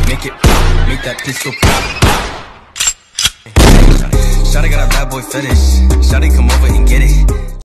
make it pop, make that pistol pop. Shawty got a bad boy fetish, shawty come over and get it.